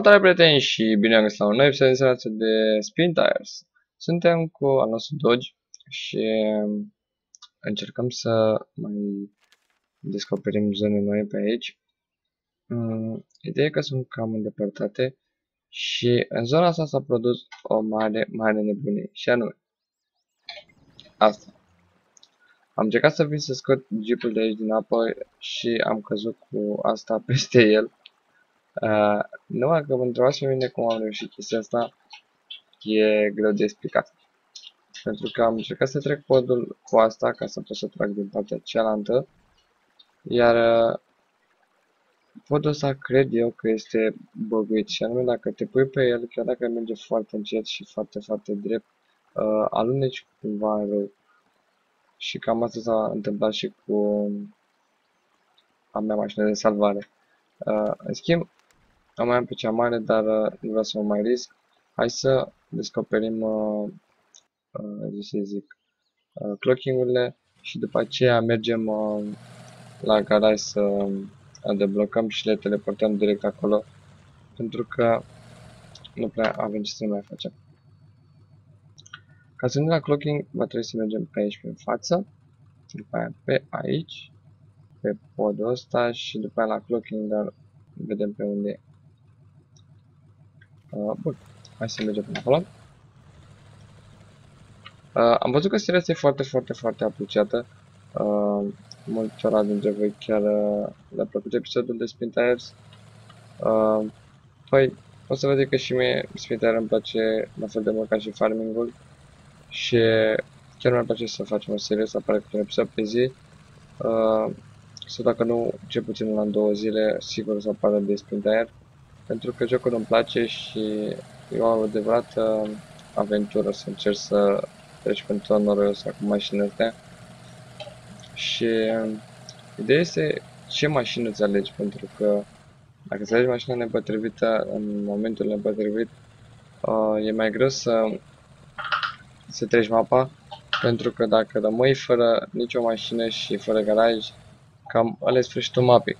Salutare prieteni și bine am găsit la un nou episod de Spin Tires. Suntem cu al nostru Dodge și încercăm să mai descoperim zone noi pe aici. Ideea e că sunt cam îndepărtate și în zona asta s-a produs o mare nebunie și anume asta. Am încercat să vin să scot jeepul de aici din apă și am căzut cu asta peste el. Numai că mă întrebați pe mine cum am reușit chestia asta, e greu de explicat. Pentru că am încercat să trec podul cu asta ca să pot să trag din partea cealaltă, iar podul ăsta cred eu că este băguit și anume dacă te pui pe el, chiar dacă merge foarte încet și foarte drept, aluneci cumva rău. Și cam asta s-a întâmplat și cu a mea mașină de salvare. În schimb, am mai am pe cea mare, dar nu vreau să mă mai risc. Hai să descoperim, clocking-urile și după aceea mergem la garaj să deblocăm și le teleportăm direct acolo, pentru că nu prea avem ce să mai facem. Ca să ajungem la clocking, va trebui să mergem pe aici, pe față, după aia pe aici, pe podul ăsta și după aia la clocking, dar vedem pe unde e. Bun, hai să mergem până acolo. Am văzut că seria este foarte apreciată. Multora dintre voi chiar le-a plăcut episodul de Spin Tires. Păi, o să vedeți că și mie Spin Tires îmi place la fel de mult ca și farming-ul. Și chiar mi-ar place să facem o serie, să apară câte un episod pe zi. Sau dacă nu, cel puțin la 2 zile, sigur o să apară de Spin Tires. Pentru că jocul îmi place și e o adevărată aventură să încerc să treci pentru tot noroiul ăsta cu mașinile astea. Și ideea este ce mașină îți alegi, pentru că dacă îți alegi mașina nepotrivită în momentul nepotrivit, e mai greu să treci mapa, pentru că dacă rămâi fără nicio mașină și fără garaj, cam ăla e sfârșitul mapei.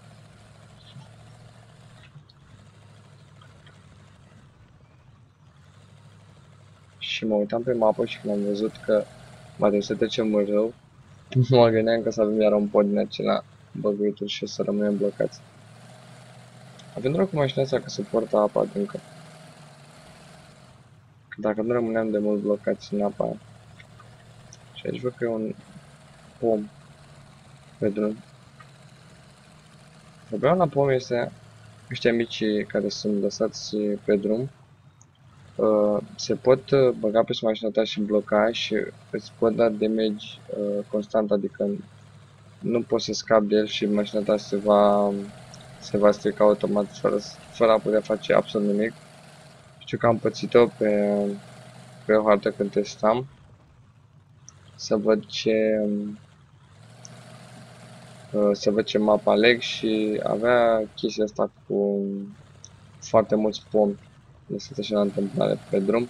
Și mă uitam pe mapă și când am văzut că va trebui să trecem în rău, mă gândeam că să avem iar un pod din acela băguitul și să rămânem blocați. Avem doar cu mașina asta că suportă apa adâncă. Dacă nu rămâneam de mult blocați în apa aia. Și aici văd că e un pom pe drum. Problema la pom este ăștia mici care sunt lăsați pe drum. Se pot băga pe mașina ta și bloca și îți pot da damage constant, adică nu poți să scapi de el și mașina ta se va strica automat fără a putea face absolut nimic. Știu că am pățit-o pe o hartă când testam să văd ce mapă aleg și avea chestia asta cu foarte mulți pomi lăsați așa la întâmplare pe drum.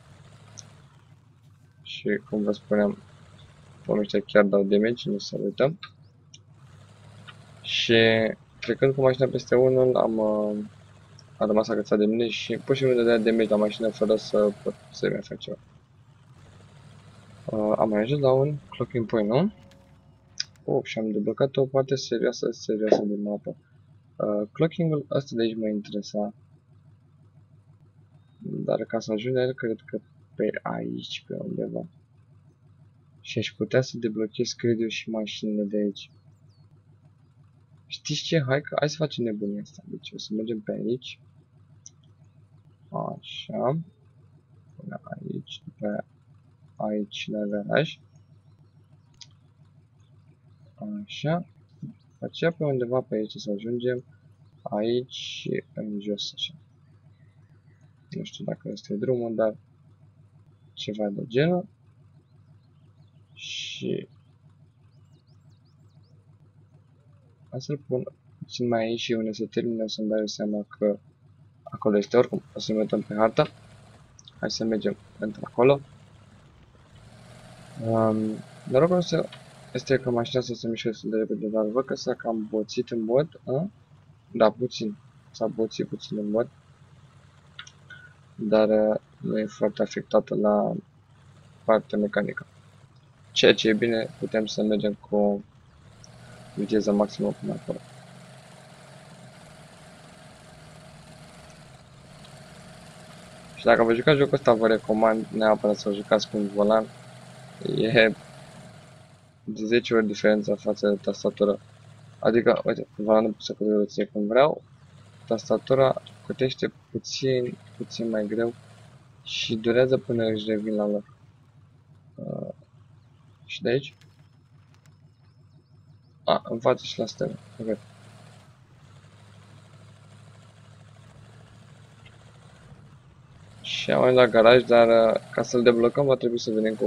Și cum vă spuneam, pomii ăștia chiar dau damage, nu se uită. Și trecând cu mașina peste unul, a rămas agățat de mine și pur și simplu dădea damage la mașină fără să pot să-i mai fac ceva. Am mai ajuns la un clocking point, nu? Și am deblocat o parte serioasă din mapă. Clocking-ul ăsta de aici mă interesa. Dar ca să ajung la el, cred că pe aici, pe undeva. Și aș putea să deblochez, cred eu, și mașinile de aici. Știți ce? Hai să facem nebunia asta. Deci o să mergem pe aici. Așa. Până aici. După aici la garaj. Așa. După aceea pe undeva pe aici să ajungem. Aici și în jos așa. Nu știu dacă este drumul, dar ceva de genul. Și hai să-l pun puțin mai aici și unde se termină, o să-mi dau seama că acolo este. Oricum, o să-l uităm pe hartă. Hai să mergem pentru acolo. Norocul este că mașina asta se mișcă destul de repede, dar văd că s-a cam boțit în mod. Da, puțin. S-a boțit puțin în mod. dar nu e foarte afectată la partea mecanică. Ceea ce e bine, putem să mergem cu viteză maximă până acolo. Și dacă vă jucați jocul ăsta, vă recomand neapărat să jucați cu un volan. E de 10 ori diferența față de tastatură. Adică, uite, volanul pot să călărețe cum vreau, tastatura cutește puțin mai greu și durează până își revin la loc. Și de aici? În față și la stânga. Ok. Și am ajuns la garaj, dar ca să-l deblocăm va trebui să venim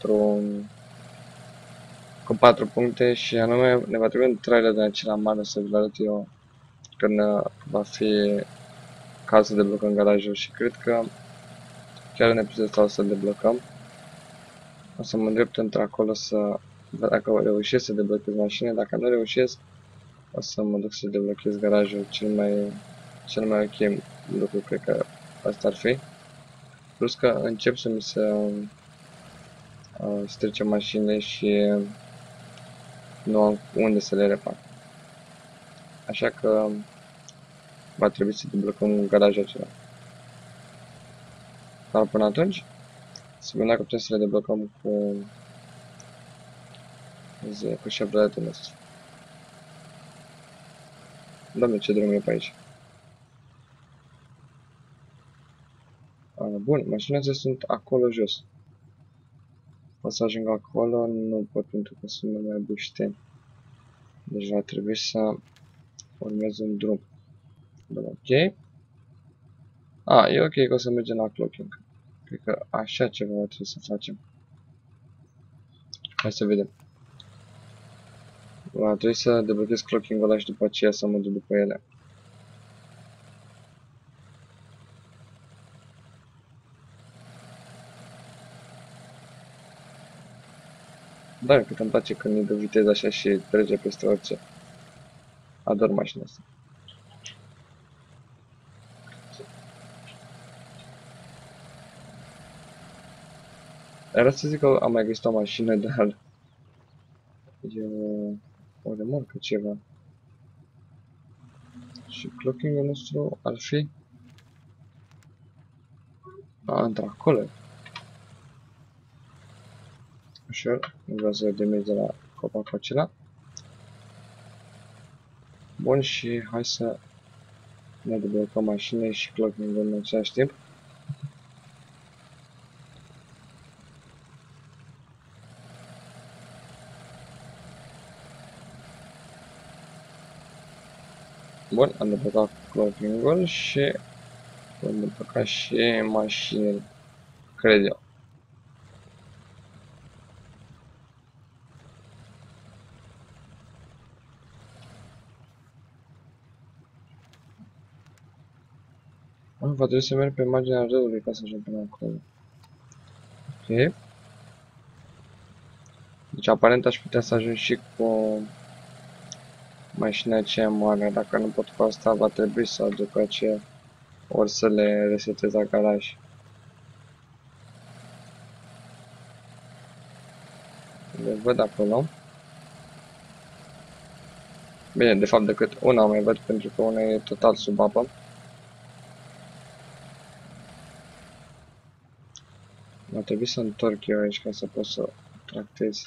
cu 4 puncte și anume ne va trebui un trailer de acela mare să vi-l arăt eu când va fi cazul să deblocăm garajul și cred că chiar în episodul ăsta o să deblocăm. O să mă îndrept într-acolo să văd dacă reușesc să deblochez mașina. Dacă nu reușesc, o să mă duc să deblochez garajul. Cel mai ok lucru cred că asta ar fi. Plus că încep să mi se strice mașinile și nu am unde să le repar. Așa că va trebui să deblocăm garajul acela. Dar până atunci, să vedem dacă putem să le deblocăm cu Chevroletul nostru. Doamne, ce drum e pe aici. Bun, mașinile astea sunt acolo jos. O să ajung acolo, nu pot pentru că sunt numai bușteni. Deci va trebui să urmez un drum. Bun, ok. E ok că o să mergem la clocking. Cred că așa ceva va trebui să facem. Hai să vedem. Va trebui să deblochez clocking-ul ăla și după aceea să mă duc după ele. Da, cât îmi place când îi dă viteză așa și trece peste orice. Ador mașina asta. Era să zic că am mai găsit o mașină, dar e o remorcă ceva. Și clocking-ul nostru ar fi într-acolo. Ușor, nu vreau să demez de la copacul acela. Bun, și hai să ne deblocăm mașinile și clocking-ul în același timp. Bun, am deblocat clocking-ul și am deblocat și mașinile, cred eu. Va trebui să merg pe marginea râului ca să ajung până acolo. Ok. Deci aparent aș putea să ajung și cu mașina aceea mare. Dacă nu pot cu asta, va trebui să aduc aceea, ori să le resetez la garaj. Le văd acolo. Bine, de fapt decât una mai văd pentru că una e total sub apă. Va trebui să întorc eu aici ca să pot să tractez.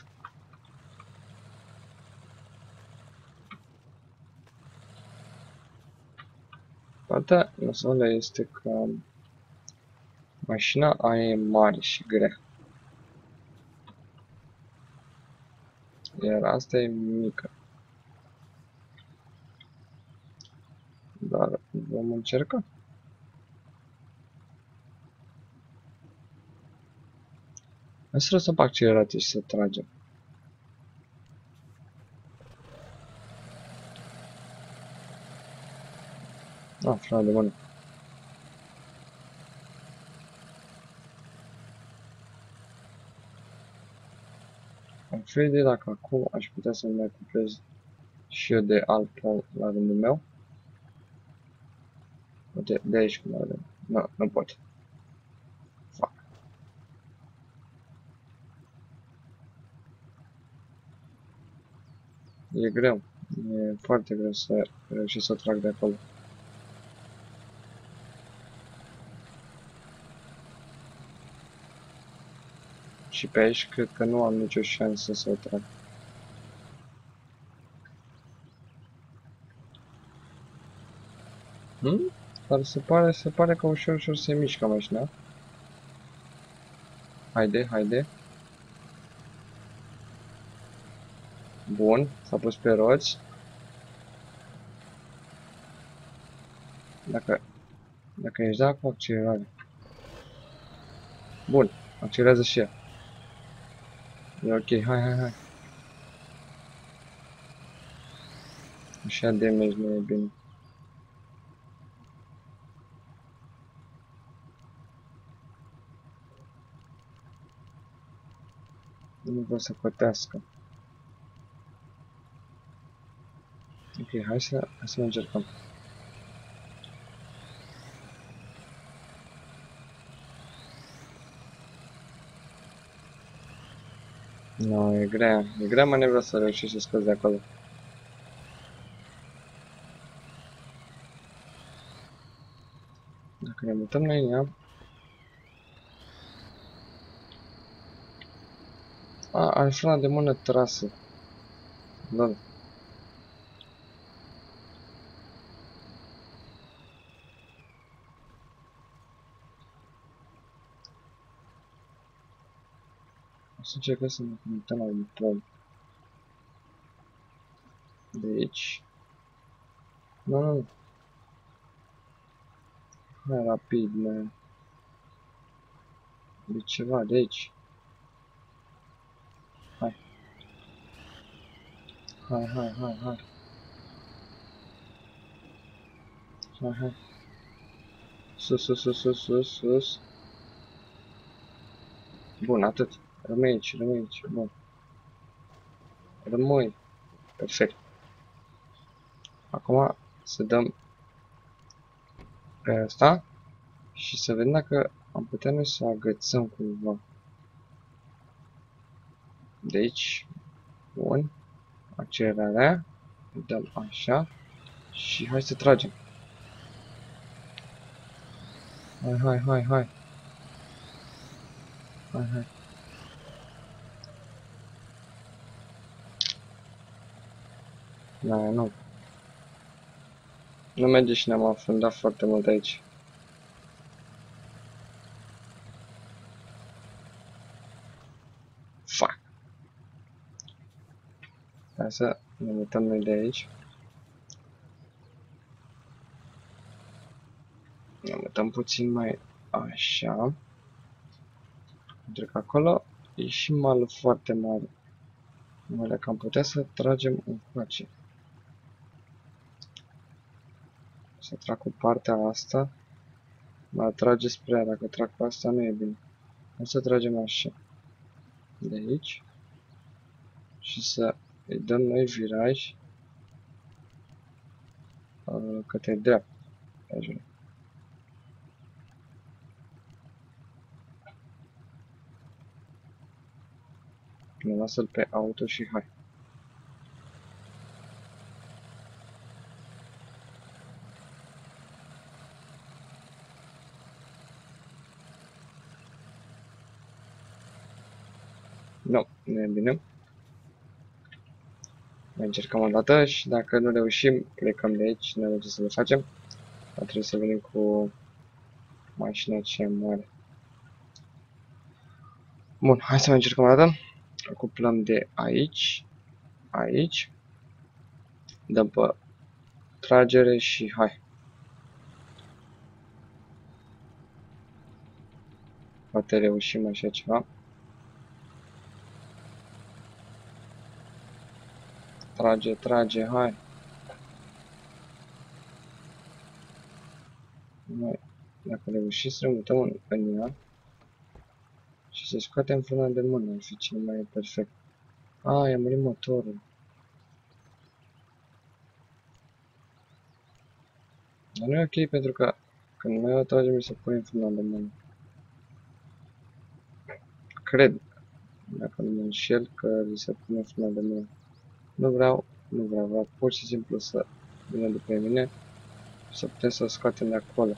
Partea nasoală este că mașina aia e mare și grea. Iar asta e mică. Dar vom încerca. Hai să lăsăm pe accelerație și să tragem. Frână de mână. Am fi o idee dacă acum aș putea să mai cuplez și eu de altfel la rândul meu. Uite, de aici cum avem. Nu pot. E greu. E foarte greu să reușesc să o trag de acolo. Și pe aici cred că nu am nicio șansă să o trag. Dar se pare că ușor, ușor se mișcă mașina. Haide, haide. Bun, s-a pus pe roți. Dacă ești da cu accelerare. Bun, accelerează și ea. E ok, hai. Așa damage nu e bine. Nu vreau să cotească. Ok, hai să încercăm. Nu, e grea. E grea manevra să reușești să scoți de acolo. Dacă ne mutăm la ea... Are frâna de mână trasă. Lol. O să încercăm să ne mutăm la un de aici. Nu. Hai rapid, man. De ceva de aici. Hai. Hai. Hai. Sus. Bun, atât. Rămâi aici. Bun. Rămâi. Perfect. Acum să dăm pe asta și să vedem dacă am putea noi să agățăm cumva. De aici. Bun. Accelerarea. Dăm așa. Și hai să tragem. Hai. Hai. Da, nu. Nu merge și ne-am afundat foarte mult aici. Fuck. Hai să ne mutăm noi de aici. Ne mutăm puțin mai așa. Pentru că acolo e și malul foarte mare. Numai dacă am putea să tragem încoace. Să trag cu partea asta. Mă atrage spre ea. Dacă trag cu asta nu e bine. O să tragem așa. De aici. Și să îi dăm noi viraj. Către dreapta. Ne lasă-l pe auto și hai. Nu e bine. Mai încercăm o dată și dacă nu reușim, plecăm de aici, nu avem ce să le facem. Dar trebuie să venim cu mașina cea mare. Bun, hai să mai încercăm o dată. Cuplăm de aici. Dăm pe tragere și hai. Poate reușim așa ceva. Trage, hai. Noi, dacă reușim să mutăm în ea și să scoatem frâna de mână, ar fi cel mai perfect. I-a murit motorul. Dar nu e ok pentru că când noi o tragem, mi se pune frâna de mână. Cred, dacă nu mă înșel, că li se pune frâna de mână. Nu vreau Nu vreau pur și simplu să vină după mine și să putem să scoatem de acolo.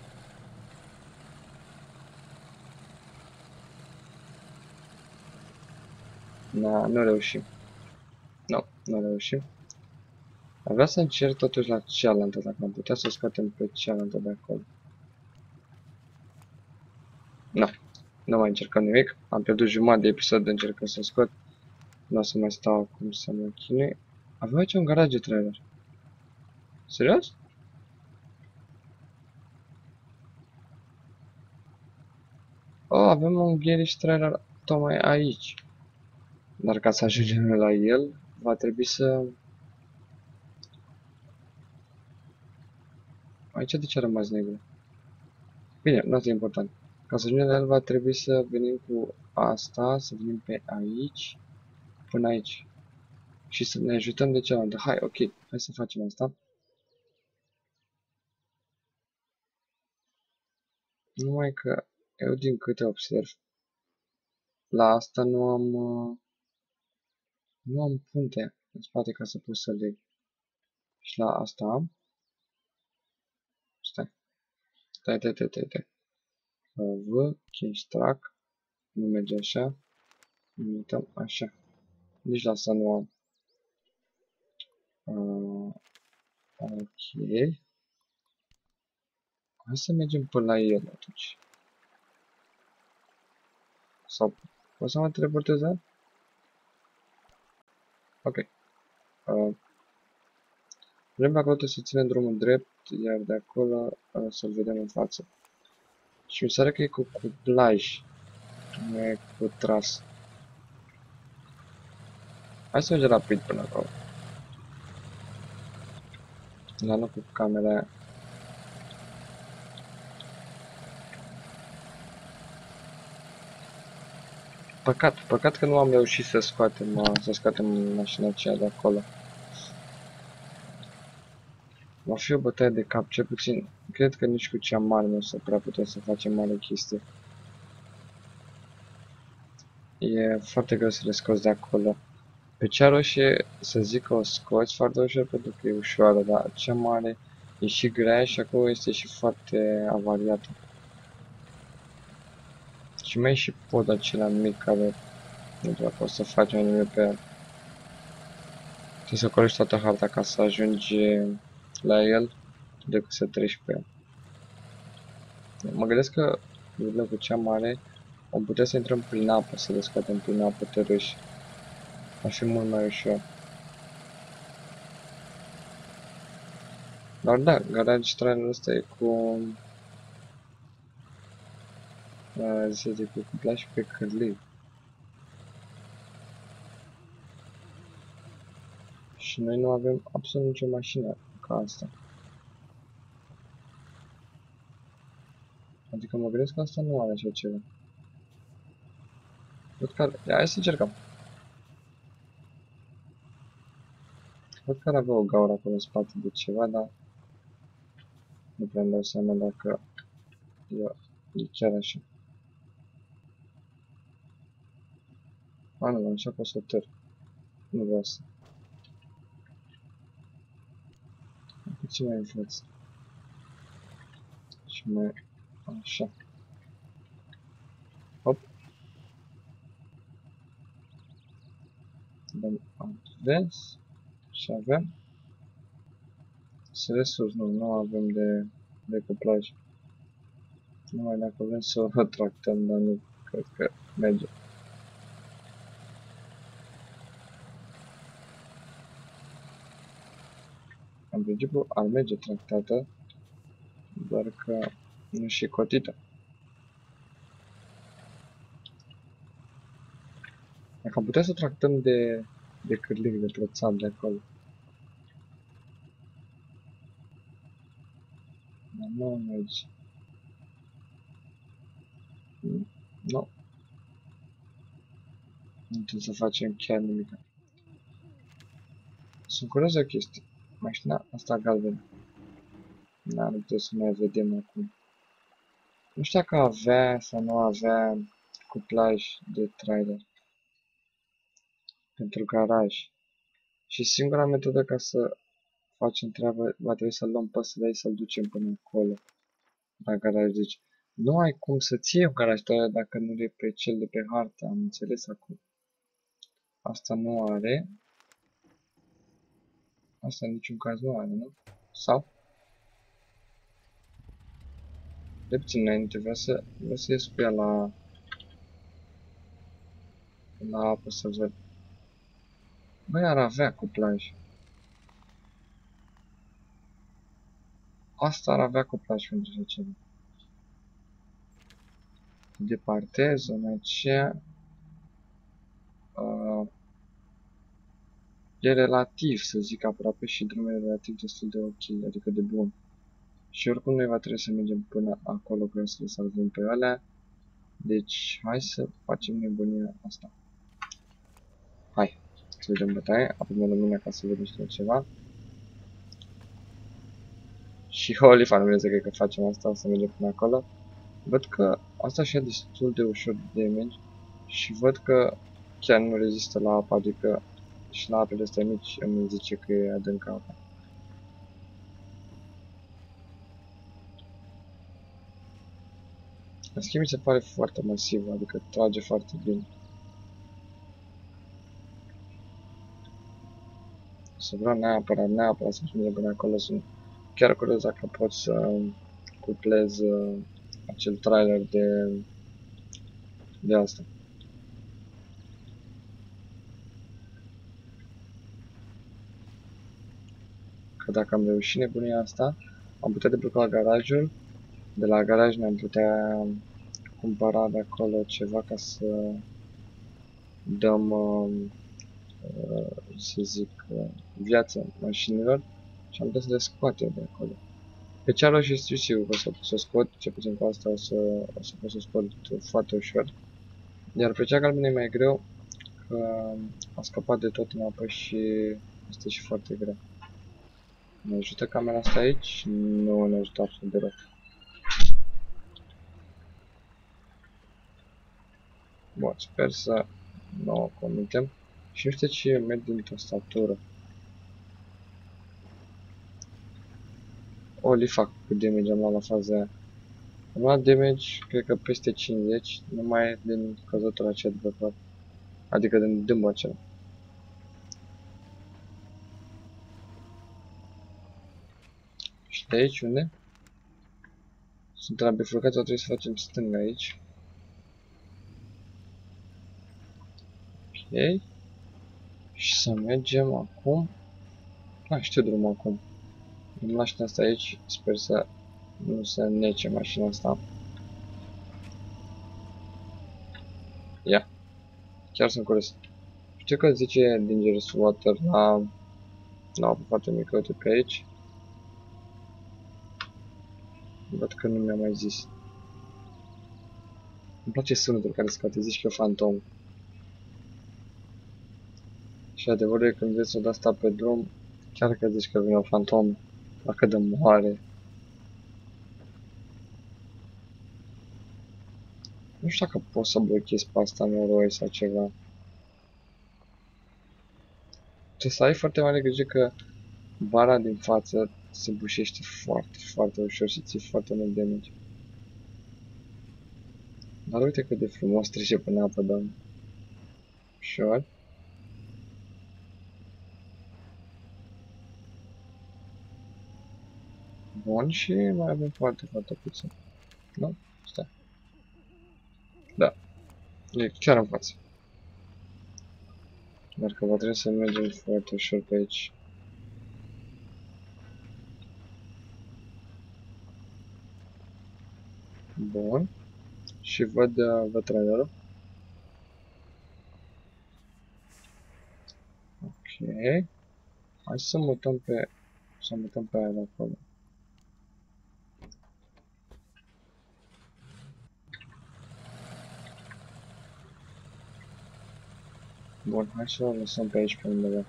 Da, nu reușim. Nu reușim. Ar vrea să încerc totuși la cealaltă, dacă am putea să scoatem pe cealaltă de acolo. Nu mai încercăm nimic. Am pierdut jumătate de episod de încercăm să scot. Nu o să mai stau acum să mă chinui. Avem aici un garaj de trailer. Serios? Oh, avem un garage trailer tocmai aici. Dar ca să ajungem la el, va trebui să... Aici de ce a rămas negru? Bine, nu e important. Ca să ajungem la el, va trebui să venim cu asta, să venim pe aici, până aici. Și să ne ajutăm de cealaltă. Hai, ok, hai să facem asta. Numai că eu din câte observ, la asta nu am punte în spate ca să pot să leg. Și la asta am. Stai. V, Kingstrack, nu merge așa. Nu uităm așa. Nici la asta nu am. Ok. Hai să mergem până la el atunci. Sau pot să mă teleportez? Ok. Vrem acolo să ținem drumul drept, iar de acolo să-l vedem în față. Și mi se pare că e cu cuplaj, nu e cu tras. Hai să mergem rapid până acolo. Dar nu cu camera aia. Păcat că nu am reușit să scoatem mașina aceea de acolo. Va fi o bătaie de cap, cel puțin. Cred că nici cu cea mare nu o să prea putem să facem mare chestie. E foarte greu să le scoți de acolo. Pe cea roșie, să zic că o scoți foarte ușor pentru că e ușoară, dar cea mare e și grea și acolo este și foarte avariată. Și mai e și podul acela mic care nu prea poți să faci mai nimic pe el. Trebuie să colegi toată harta ca să ajungi la el decât să treci pe el. Mă gândesc că cu cea mare am putea să intrăm prin apă, să le scoatem prin apă tărâși. Ar fi mult mai ușor. Dar da, garaj trailerul ăsta e cu... zice cu cuplaj pe cârlig. Și noi nu avem absolut nicio mașină ca asta. Adică mă gândesc că asta nu are așa ceva. Văd că are... Hai să încercăm. Văd că ar avea o gaură acolo în spate de ceva, dar nu prea îmi dau seama dacă e chiar așa. A, nu, așa pot să tăr. Nu vreau să. Puțin mai în față. Și mai așa. Hop. Dăm advance. Și avem. Resus, nu avem de cuplaj. Numai dacă vrem să o tractăm, dar nu cred că merge. În principiu ar merge tractată, doar că nu și cotită. Dacă am putea să tractăm de cârlig, de trățat de acolo. Dar nu merge. Nu. Nu putem să facem chiar nimic. Sunt curios de o chestie. Mașina asta galbenă. Nu putem să mai vedem acum. Nu știu dacă avea sau nu avea cuplaj de trailer pentru garaj. Și singura metodă ca să facem treabă, va trebui să-l luăm pe ăsta de aici, să-l ducem până acolo, la garaj. Deci, nu ai cum să-ți iei un garaj dacă nu e pe cel de pe hartă, am înțeles acum. Asta nu are. Asta în niciun caz nu are, nu? Sau? De puțin înainte, vreau să ies cu ea la apă să văd. Băi, ar avea cuplaj. Asta ar avea cuplaj pentru așa ceva. Departe, zona aceea. E relativ, să zic, aproape și drumul e relativ destul de ok, adică de bun. Și oricum noi va trebui să mergem până acolo ca să le salvăm pe alea. Deci, hai să facem nebunia asta. Hai, să vedem bătaie, aprimă lumina ca să vedem și ceva. Și holy fan, cred că facem asta, o să mergem până acolo. Văd că asta și-a destul de ușor de damage și văd că chiar nu rezistă la apă, adică și la apele astea mici îmi zice că e adâncă apa. În schimb, mi se pare foarte masiv, adică trage foarte bine. Să vreau neapărat să mergem până acolo, sunt chiar curios dacă pot să cuplez acel trailer de asta. Că dacă am reușit nebunia asta, am putea debloca garajul. De la garaj ne-am putea cumpăra de acolo ceva ca să dăm, să zic, viață mașinilor și am putea să le scoatem de acolo. Pe cealaltă și știu sigur că o să o scot, ce puțin cu asta o să pot să o scot foarte ușor. Iar pe cea galbenă e mai greu, că a scăpat de tot în apă și este și foarte greu. Ne ajută camera asta aici? Nu ne ajută absolut deloc. Bun, sper să nu o comitem. Și nu știu ce merg din tastatură. Oli fac cât damage am luat la faza aia. Am luat damage, cred că peste 50, numai din căzutul acela de pe fapt. Adică din dâmbul acela. Și de aici unde? Sunt la bifurcație, trebuie să facem stânga aici. Ok. Și să mergem acum. Știu drumul acum. În mașina asta aici, sper să nu se nece mașina asta. Ia. Chiar sunt curios. Știu că zice Dangerous Water la apă foarte mică, uite pe aici. Văd că nu mi-a mai zis. Îmi place sunetul care scate, zici că e fantom. Și adevărul e când vezi o de asta pe drum, chiar că zici că vine o fantom, dacă de moare. Nu știu dacă pot să blochez pe asta noroi sau ceva. Trebuie să ai foarte mare grijă că bara din față se bușește foarte, foarte ușor și ții foarte mult damage. Dar uite cât de frumos trece până apă, doamne. Ușor. Bun, și mai avem foarte, foarte puțin. Nu? Stai. Da. E chiar în față. Dar că va trebui să mergem foarte ușor pe aici. Bun. Și văd trailerul. Ok. Hai să mutăm pe aia de acolo. Bun, hai să o lăsăm pe aici pe undeva.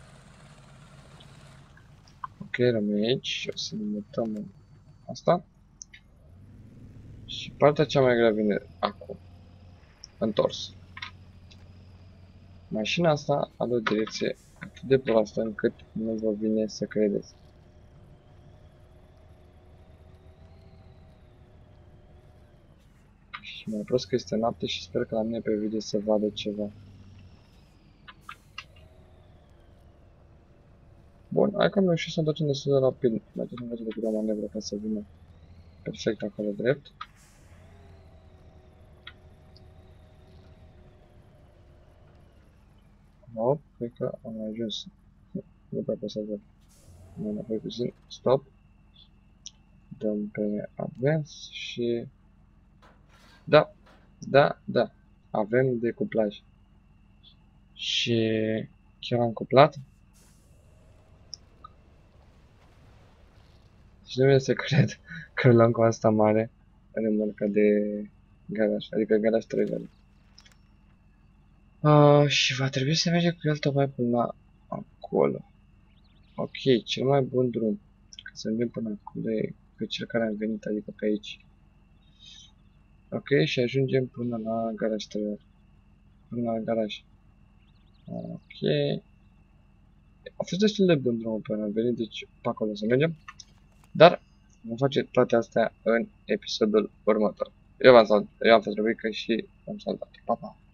Ok, rămâne aici. O să ne mutăm în asta. Și partea cea mai grea vine acum. Întors. Mașina asta are o direcție atât de proastă încât nu vă vine să credeți. Și mai prost că este noapte și sper că la mine pe video să vadă ceva. Bun, hai că am reușit să întoarcem destul de rapid. Mai trebuie să învăț de câteva manevre ca să vină perfect acolo drept. Hop, cred că am ajuns. Nu prea pot să văd. Mai înapoi puțin. Stop. Dăm pe advance și... Da, da. Avem decuplaj. Și chiar am cuplat. Și nu vine să cred că luăm cu asta mare remorca de garaj, adică garaj trailer. Și va trebui să mergem cu el tocmai până acolo. Ok, cel mai bun drum ca să mergem până acolo e pe cel care am venit, adică pe aici. Ok, și ajungem până la garaj trailer. Până la garaj. Ok. A fost destul de bun drumul pe care am venit, deci pe acolo să mergem. Dar vom face toate astea în episodul următor. Eu am fost Rubică și am salutat. Pa, pa!